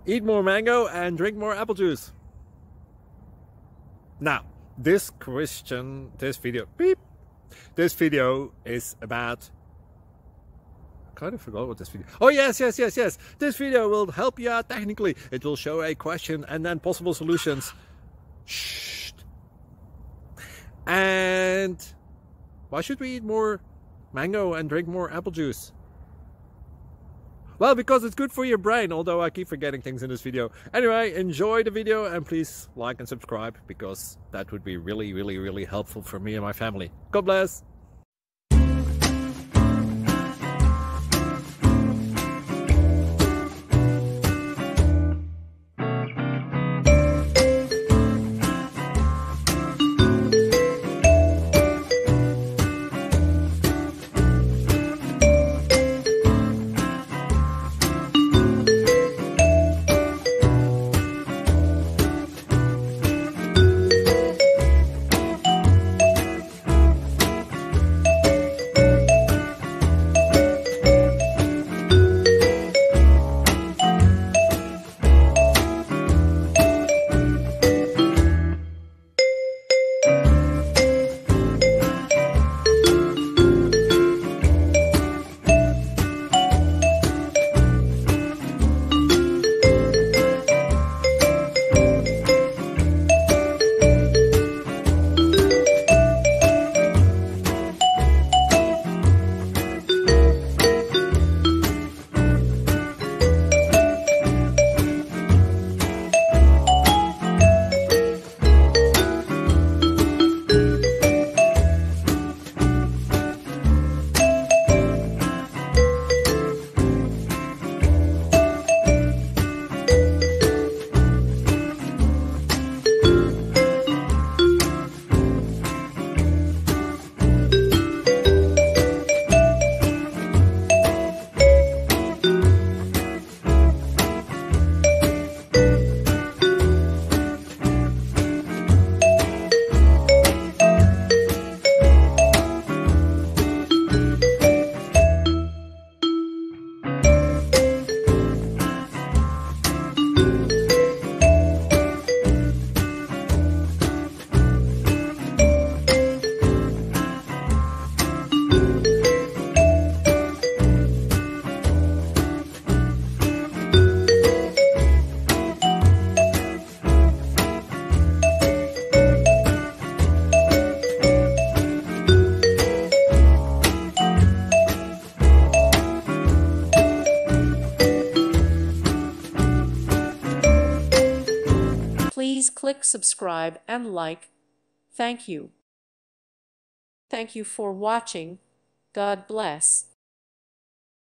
Eat more mango and drink more apple juice. Now, this video is about, I kind of forgot what this video. Oh yes. This video will help you out technically. It will show a question and then possible solutions. Shh. And why should we eat more mango and drink more apple juice? Well, because it's good for your brain, although I keep forgetting things in this video. Anyway, enjoy the video and please like and subscribe, because that would be really helpful for me and my family. God bless! Please click subscribe and like. Thank you. Thank you for watching. God bless.